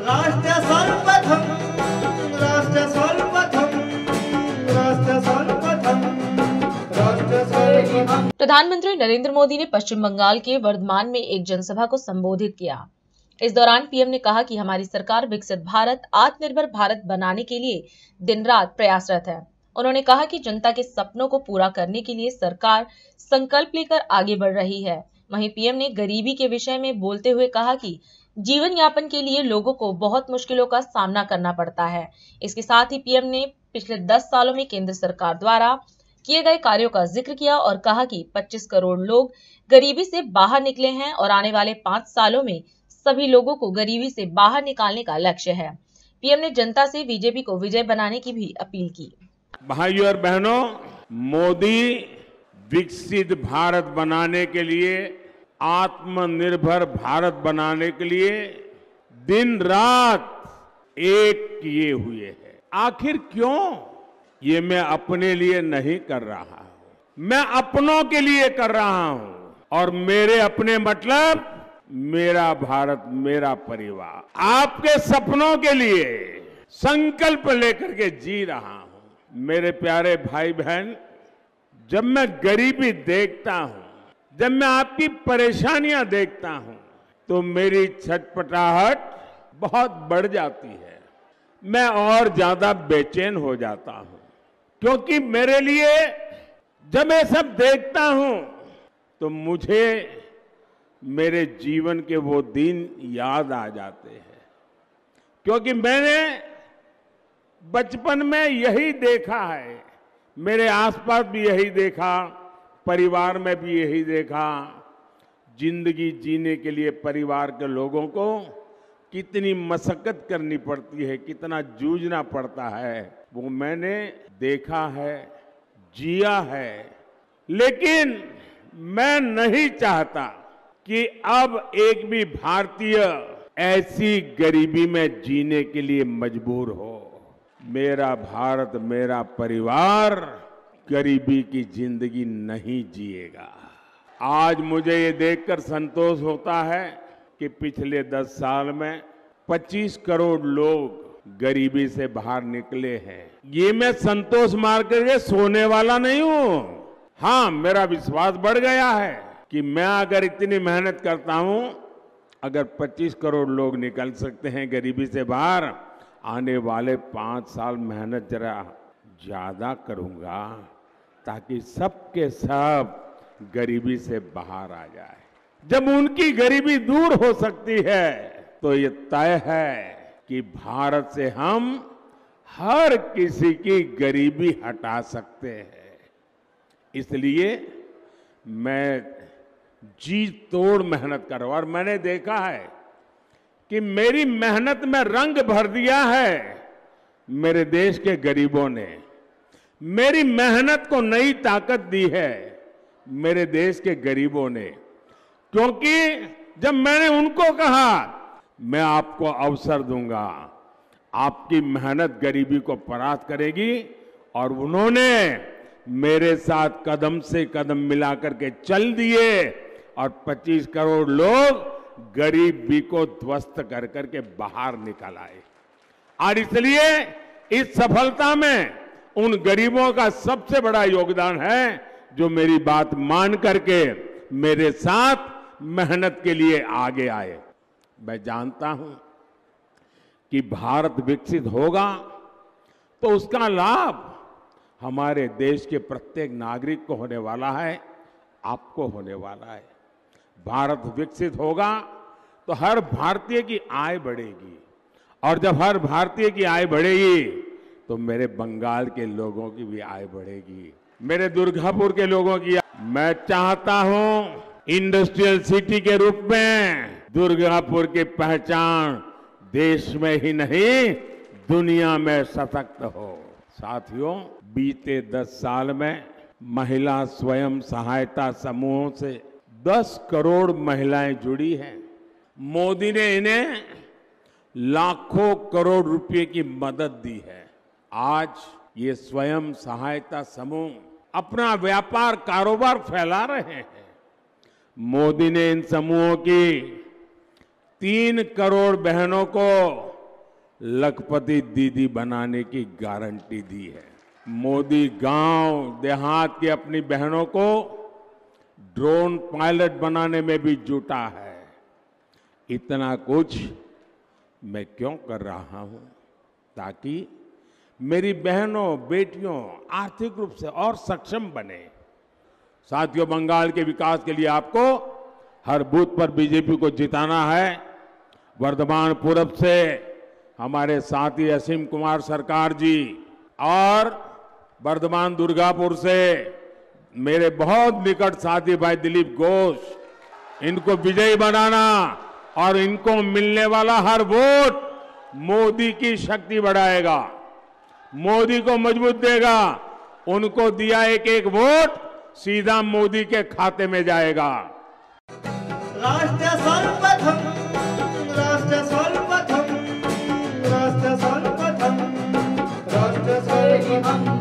राष्ट्र सर्वप्रथम, राष्ट्र सर्वप्रथम, राष्ट्र सर्वप्रथम, राष्ट्र सर्वप्रथम। प्रधानमंत्री नरेंद्र मोदी ने पश्चिम बंगाल के वर्धमान में एक जनसभा को संबोधित किया। इस दौरान पीएम ने कहा कि हमारी सरकार विकसित भारत, आत्मनिर्भर भारत बनाने के लिए दिन रात प्रयासरत है। उन्होंने कहा कि जनता के सपनों को पूरा करने के लिए सरकार संकल्प लेकर आगे बढ़ रही है। वहीं पीएम ने गरीबी के विषय में बोलते हुए कहा कि जीवन यापन के लिए लोगों को बहुत मुश्किलों का सामना करना पड़ता है। इसके साथ ही पीएम ने पिछले 10 सालों में केंद्र सरकार द्वारा किए गए कार्यों का जिक्र किया और कहा कि 25 करोड़ लोग गरीबी से बाहर निकले हैं और आने वाले 5 सालों में सभी लोगों को गरीबी से बाहर निकालने का लक्ष्य है। पीएम ने जनता से बीजेपी को विजय बनाने की भी अपील की। भाइयों और बहनों, मोदी विकसित भारत बनाने के लिए, आत्मनिर्भर भारत बनाने के लिए दिन रात एक किए हुए हैं। आखिर क्यों? ये मैं अपने लिए नहीं कर रहा हूं, मैं अपनों के लिए कर रहा हूं। और मेरे अपने मतलब मेरा भारत, मेरा परिवार। आपके सपनों के लिए संकल्प लेकर के जी रहा हूं। मेरे प्यारे भाई बहन, जब मैं गरीबी देखता हूं, जब मैं आपकी परेशानियां देखता हूं, तो मेरी छटपटाहट बहुत बढ़ जाती है। मैं और ज्यादा बेचैन हो जाता हूं, क्योंकि मेरे लिए जब मैं सब देखता हूं तो मुझे मेरे जीवन के वो दिन याद आ जाते हैं। क्योंकि मैंने बचपन में यही देखा है, मेरे आसपास भी यही देखा, परिवार में भी यही देखा। जिंदगी जीने के लिए परिवार के लोगों को कितनी मशक्कत करनी पड़ती है, कितना जूझना पड़ता है, वो मैंने देखा है, जिया है। लेकिन मैं नहीं चाहता कि अब एक भी भारतीय ऐसी गरीबी में जीने के लिए मजबूर हो। मेरा भारत, मेरा परिवार गरीबी की जिंदगी नहीं जिएगा। आज मुझे ये देखकर संतोष होता है कि पिछले 10 साल में 25 करोड़ लोग गरीबी से बाहर निकले हैं। ये मैं संतोष मार करके सोने वाला नहीं हूं। हाँ, मेरा विश्वास बढ़ गया है कि मैं अगर इतनी मेहनत करता हूं, अगर 25 करोड़ लोग निकल सकते हैं गरीबी से बाहर, आने वाले 5 साल मेहनत जरा ज्यादा करूंगा ताकि सबके सब गरीबी से बाहर आ जाए। जब उनकी गरीबी दूर हो सकती है तो ये तय है कि भारत से हम हर किसी की गरीबी हटा सकते हैं। इसलिए मैं जी तोड़ मेहनत कर रहा हूं और मैंने देखा है कि मेरी मेहनत में रंग भर दिया है मेरे देश के गरीबों ने। मेरी मेहनत को नई ताकत दी है मेरे देश के गरीबों ने, क्योंकि जब मैंने उनको कहा मैं आपको अवसर दूंगा, आपकी मेहनत गरीबी को परास्त करेगी, और उन्होंने मेरे साथ कदम से कदम मिलाकर के चल दिए और 25 करोड़ लोग गरीबी को ध्वस्त कर करके बाहर निकल आए। और इसलिए इस सफलता में उन गरीबों का सबसे बड़ा योगदान है जो मेरी बात मान करके मेरे साथ मेहनत के लिए आगे आए। मैं जानता हूं कि भारत विकसित होगा तो उसका लाभ हमारे देश के प्रत्येक नागरिक को होने वाला है, आपको होने वाला है। भारत विकसित होगा तो हर भारतीय की आय बढ़ेगी, और जब हर भारतीय की आय बढ़ेगी तो मेरे बंगाल के लोगों की भी आय बढ़ेगी, मेरे दुर्गापुर के लोगों की। मैं चाहता हूं इंडस्ट्रियल सिटी के रूप में दुर्गापुर की पहचान देश में ही नहीं दुनिया में सशक्त हो। साथियों, बीते 10 साल में महिला स्वयं सहायता समूहों से 10 करोड़ महिलाएं जुड़ी हैं। मोदी ने इन्हें लाखों करोड़ रुपए की मदद दी है। आज ये स्वयं सहायता समूह अपना व्यापार, कारोबार फैला रहे हैं। मोदी ने इन समूहों की 3 करोड़ बहनों को लखपति दीदी बनाने की गारंटी दी है। मोदी गांव देहात की अपनी बहनों को ड्रोन पायलट बनाने में भी जुटा है। इतना कुछ मैं क्यों कर रहा हूं? ताकि मेरी बहनों बेटियों आर्थिक रूप से और सक्षम बने। साथियों, बंगाल के विकास के लिए आपको हर बूथ पर बीजेपी को जिताना है। वर्धमान पूरब से हमारे साथी असीम कुमार सरकार जी और वर्धमान दुर्गापुर से मेरे बहुत निकट साथी भाई दिलीप घोष, इनको विजयी बनाना और इनको मिलने वाला हर वोट मोदी की शक्ति बढ़ाएगा, मोदी को मजबूत देगा। उनको दिया एक एक वोट सीधा मोदी के खाते में जाएगा। राष्ट्र सर्वप्रथम, राष्ट्र सर्वप्रथम, राष्ट्र सर्वप्रथम, राष्ट्र सर्वप्रथम।